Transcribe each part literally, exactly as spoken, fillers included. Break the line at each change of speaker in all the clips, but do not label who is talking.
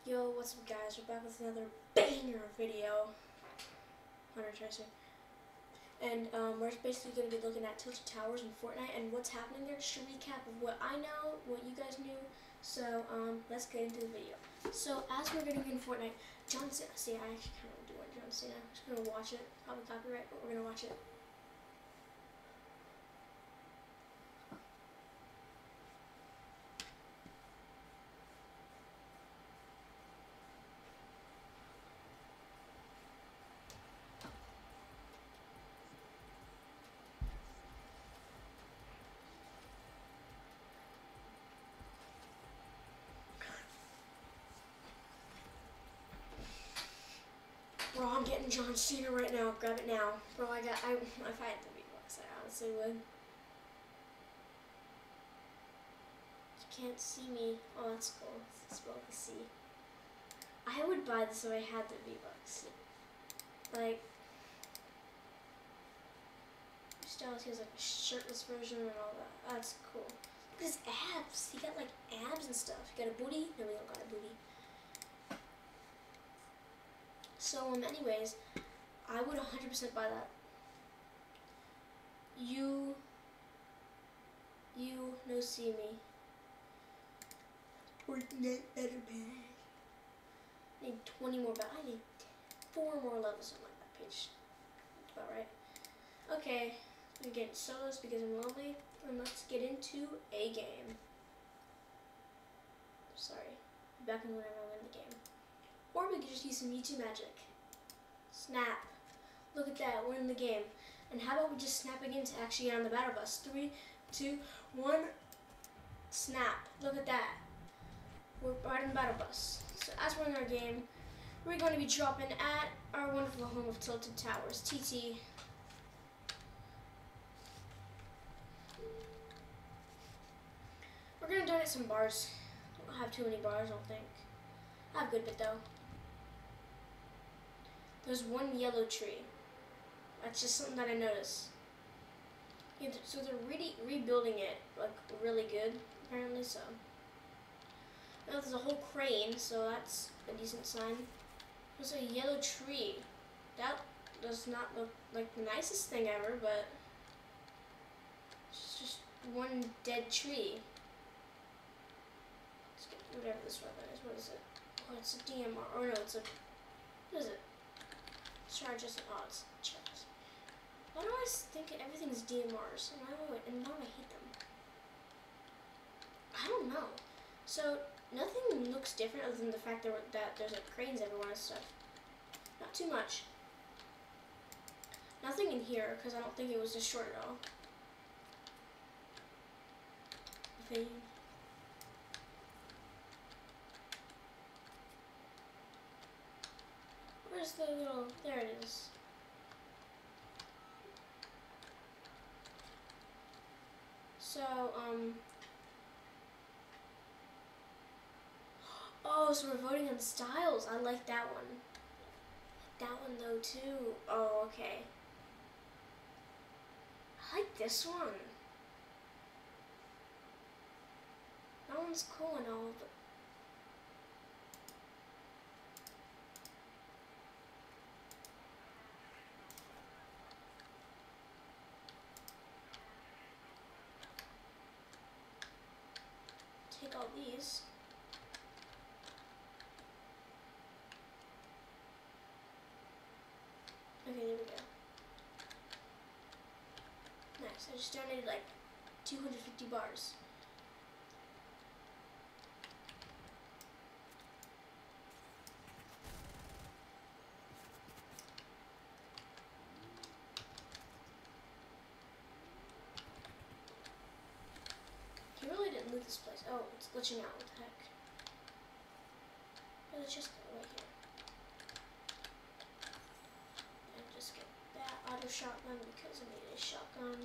Yo, what's up guys? We're back with another banger video. Hunter Tracer. And um, we're basically going to be looking at Tilted Towers in Fortnite and what's happening there. Just a recap of what I know, what you guys knew. So um, let's get into the video. So as we're getting in Fortnite, John Cena. See, I actually kind of do want John Cena. I'm just going to watch it. Probably copyright, but we're going to watch it. Bro, I'm getting John Cena right now. Grab it now. Bro, I got, I, if I had the V-Bucks, I honestly would. You can't see me. Oh, that's cool. It's spelled with a C. I would buy this if I had the V-Bucks. Like, Styles, he has like a shirtless version and all that. That's cool. Look at his abs. He got like abs and stuff. He got a booty. No, we don't got a booty. So, um, anyways, I would one hundred percent buy that. You, you, no see me. Fortnite better bag. I need twenty more, but I need four more levels on my back page. That's about right. Okay, I'm getting solos because I'm lonely, and let's get into a game. Sorry, back in whenever I win the game. Or we could just use some YouTube magic. Snap. Look at that, we're in the game. And how about we just snap again to actually get on the battle bus? Three, two, one, snap. Look at that. We're right on the battle bus. So as we're in our game, we're going to be dropping at our wonderful home of Tilted Towers, T T. We're going to donate some bars. I don't have too many bars, I don't think. I have a good bit though. There's one yellow tree. That's just something that I noticed. Yeah, so they're really rebuilding it like really good, apparently. So now there's a whole crane, so that's a decent sign. There's a yellow tree. That does not look like the nicest thing ever, but it's just one dead tree. Let's get whatever this weapon is. What is it? Oh, it's a D M R. Oh no, it's a. What is it? Charges and odds. Charges. Why do I think everything's D M Rs? And why do I, and why do I hate them? I don't know. So nothing looks different other than the fact that, that there's like cranes everywhere and stuff. Not too much. Nothing in here because I don't think it was destroyed at all. Okay. Where's the little, there it is. So, um, oh, so we're voting on styles. I like that one. That one though too. Oh, okay. I like this one. That one's cool and all, but take all these. Okay, there we go. Nice. I just donated like two hundred fifty bars. He really didn't loot this place. Oh, it's glitching out. What the heck? Oh, let's just go right here. And just get that auto shotgun because I need a shotgun.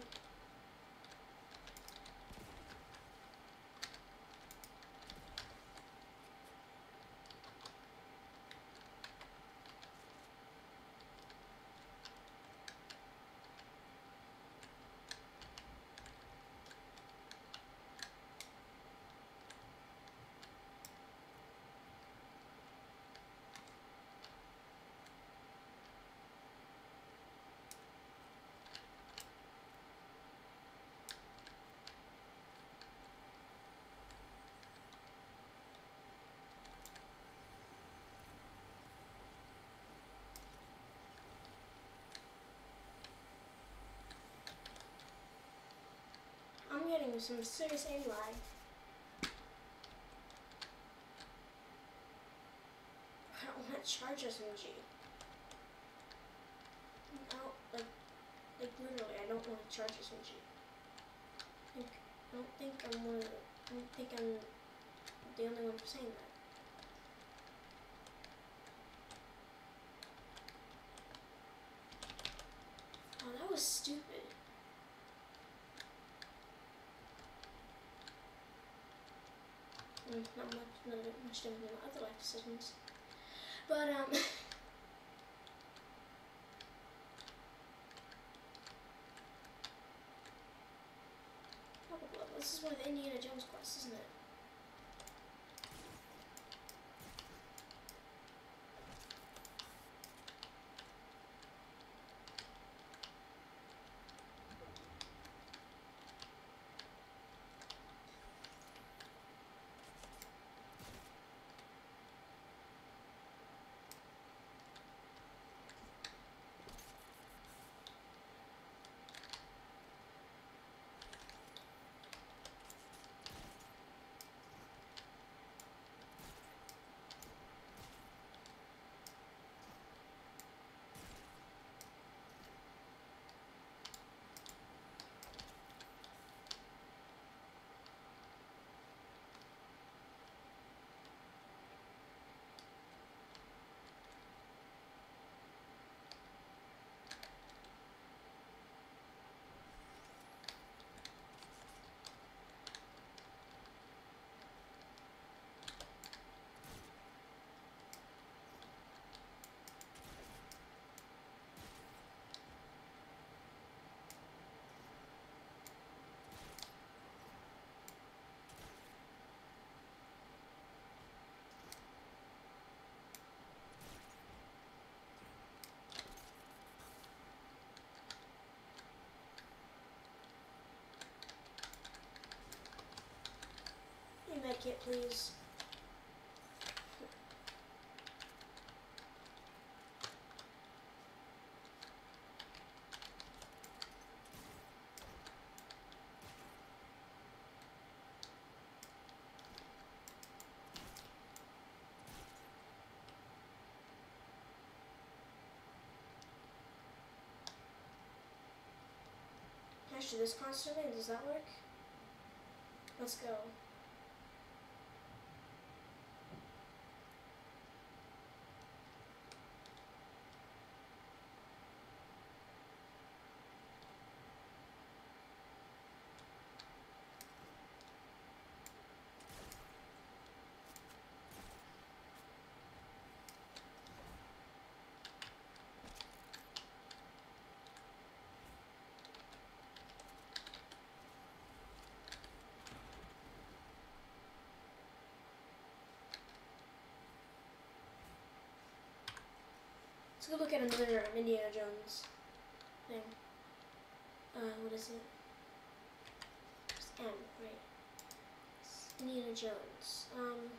There's some serious aim lag. I don't want to charge S M G. I don't, like, like literally, I don't want to charge S M G. I, think, I don't think I'm one of the, I don't think I'm the only one saying that. Oh, that was stupid. Mm, not much, not much different than other life decisions. But, um, this is one of the Indiana Jones quests, isn't it? Make it, please. Can I do this constantly? Does that work? Let's go. Let's go look at another Indiana Jones thing. Uh, what is it? It's M, right? It's Indiana Jones. Um,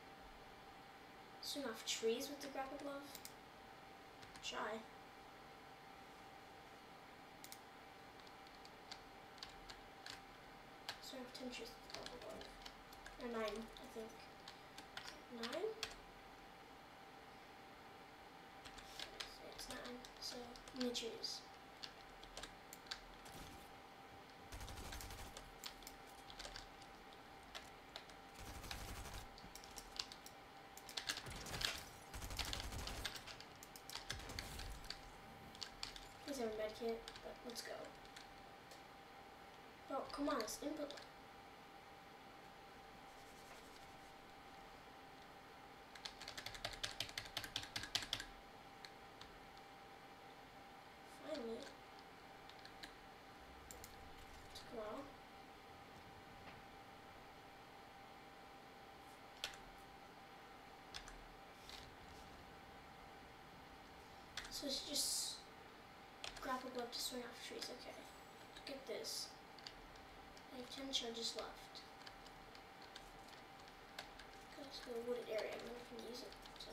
swing off trees with the grapple glove. Try. Swing off ten trees with the grapple glove. Or nine, I think. Nine? Nine, so let me choose. Please have a med kit, but let's go. Oh, come on, it's input. Finally. Took a while. So it's just grapple glove to swing off trees. Okay. Get this. I have ten charges left. Let's go to a wooded area and then I can use it. So.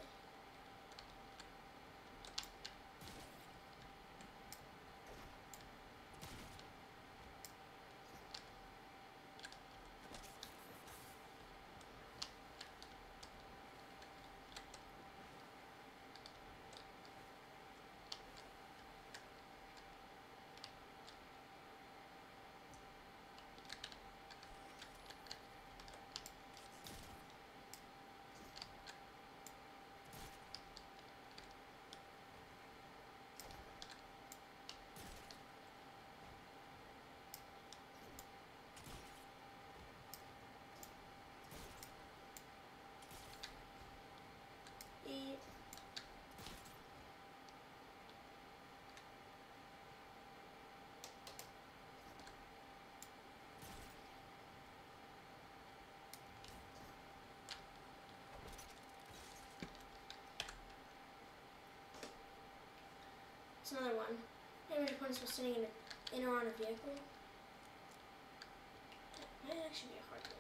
It's another one. Damage opponents while standing in, a, in or on a vehicle. That might actually be a hard one.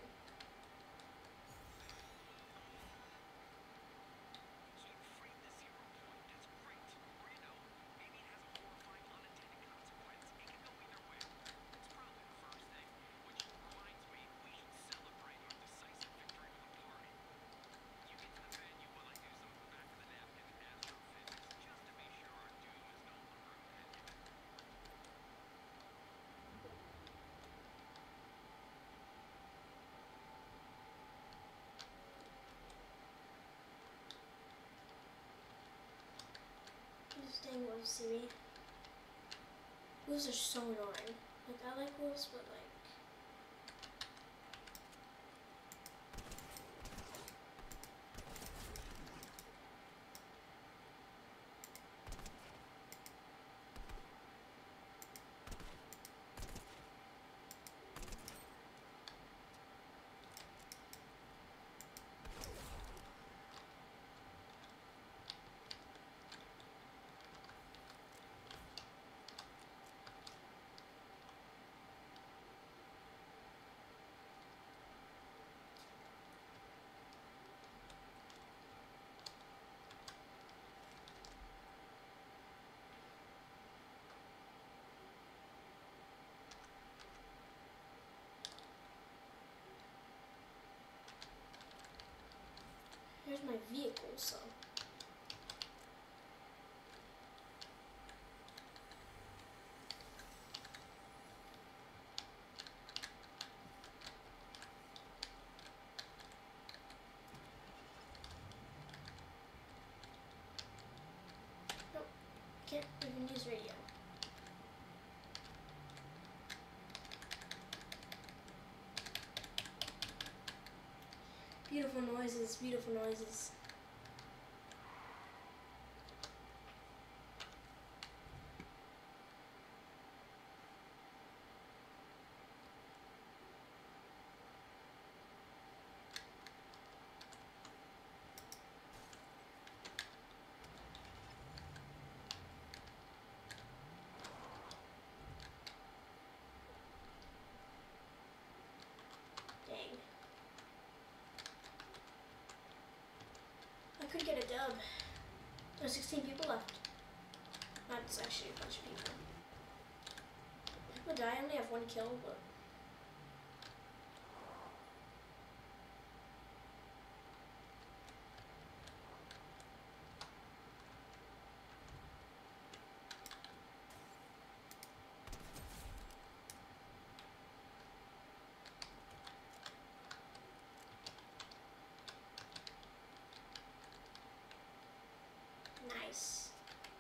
This dang wolves see me. Wolves are so annoying. Like, I like wolves, but like... Here's my vehicle, so... Nope, can't even use radio. Beautiful noises, beautiful noises. Dang. I could get a dub. There's sixteen people left. That's actually a bunch of people. People die, I only have one kill, but... Nice.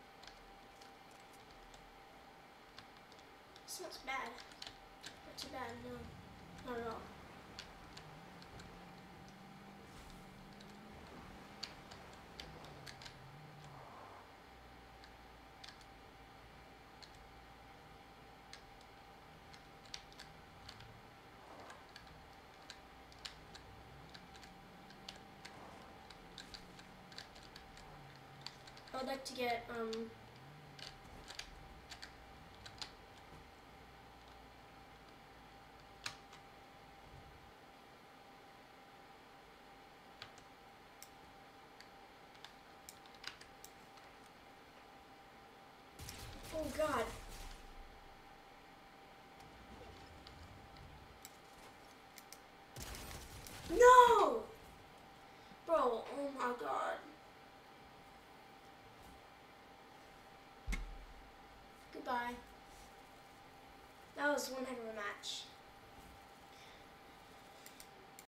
Smells bad. Not too bad, no. Not at all. I would like to get, um... oh god. No! Bro, oh my god. Goodbye. That was one heck of a match.